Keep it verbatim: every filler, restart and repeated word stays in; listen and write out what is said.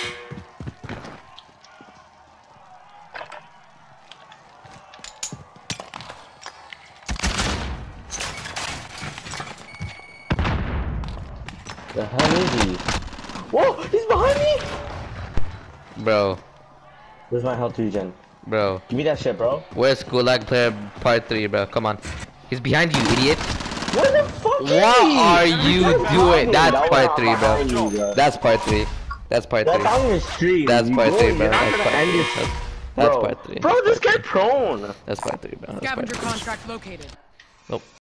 The hell is he? Whoa! He's behind me! Bro. Where's my health regen? Bro. Give me that shit, bro. Where's Gulag player part three, bro? Come on. He's behind you, idiot. What the fuck is What he? are you doing? That's That part was three, bro. you, bro. That's part three. That's part That's three. on your stream. That's You part go, three, bro. you're not That's gonna part end three. this- That's, that's Bro. part three. Bro, That's just part get prone. That's part three, bro. That's part Scavenger three. contract located. Nope.